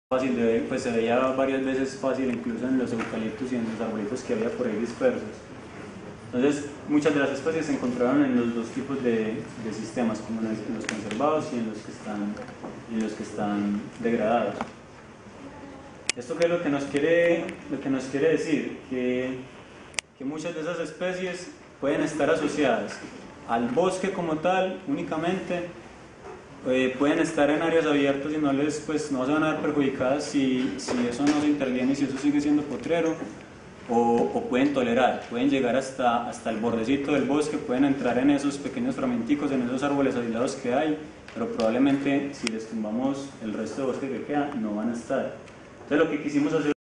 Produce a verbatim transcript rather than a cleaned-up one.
fácil de ver, pues se veía varias veces fácil incluso en los eucaliptos y en los arbolitos que había por ahí dispersos. Entonces, muchas de las especies se encontraron en los dos tipos de, de sistemas, como en los conservados y en los que están, en los que están degradados. ¿Esto qué es lo que nos quiere, lo que nos quiere decir? Que, que muchas de esas especies pueden estar asociadas al bosque como tal únicamente, eh, pueden estar en áreas abiertas y no, les, pues, no se van a ver perjudicadas si, si eso no se interviene y si eso sigue siendo potrero, o, o pueden tolerar, pueden llegar hasta, hasta el bordecito del bosque, pueden entrar en esos pequeños fragmenticos, en esos árboles aislados que hay, pero probablemente si les tumbamos el resto de bosque que queda, no van a estar. Entonces lo que quisimos hacer